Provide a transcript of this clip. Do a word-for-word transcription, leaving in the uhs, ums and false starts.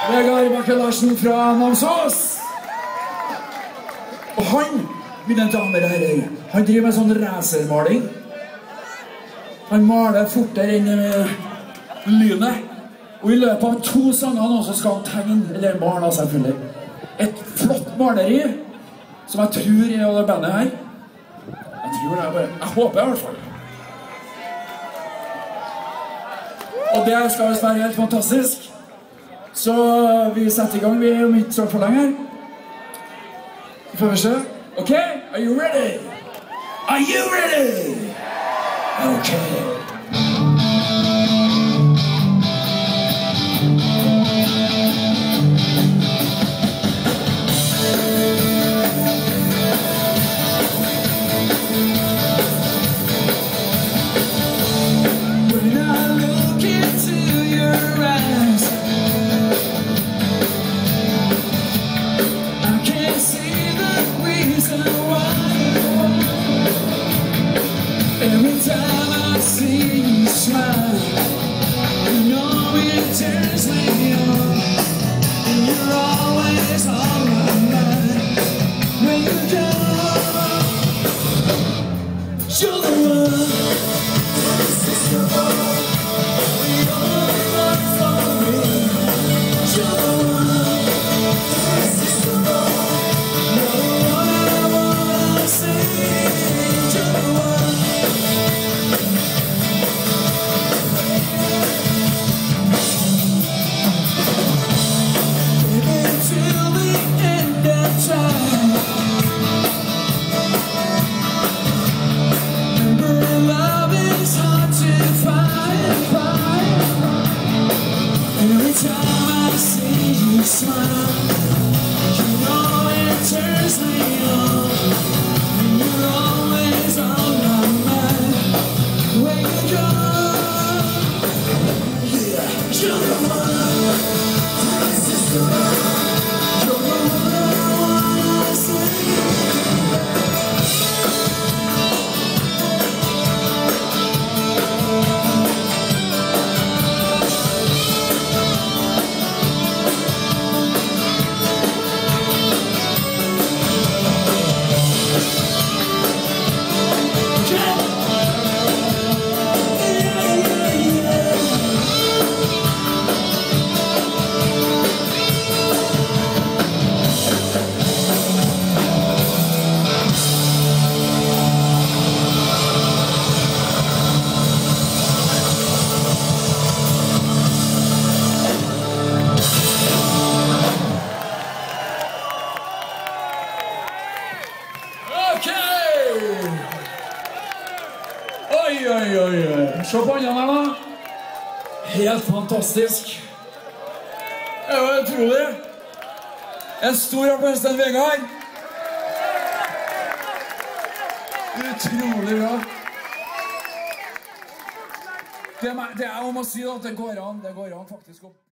Vegard Bakke-Larsen fra Namsos. Og han, mine damer og herrer, han driver med sånn racermaling. Han maler fortere enn lynet. Og i løpet av to sanger nå så skal han tegne, eller male selvfølgelig, et flott maleri, som jeg tror er av det bandet her. Jeg tror det er bare, jeg håper i hvert fall. Og det skal visst være helt fantastisk. Så vi setter i gang, vi er jo ikke så for lenge her. Får vi se. Ok, are you ready? Are you ready? Ok. Every time I see you smile, you know it turns me on, and you're always on my mind. When you go, you're the one, this is the one, the only one for me. You're the one, this is the one, you're the one I wanna see. You're the one. Every time I see you smile, you know it turns me on, and you're always on my mind. When you go, yeah, you're the one, this is the one, you're the one I wanna see. Oi, oi, oi. Se på håndene her da. Helt fantastisk. Det er jo utrolig. En stor applaus til Vegard. Utrolig bra. Det er, det er om å si at det går an, det går an faktisk opp.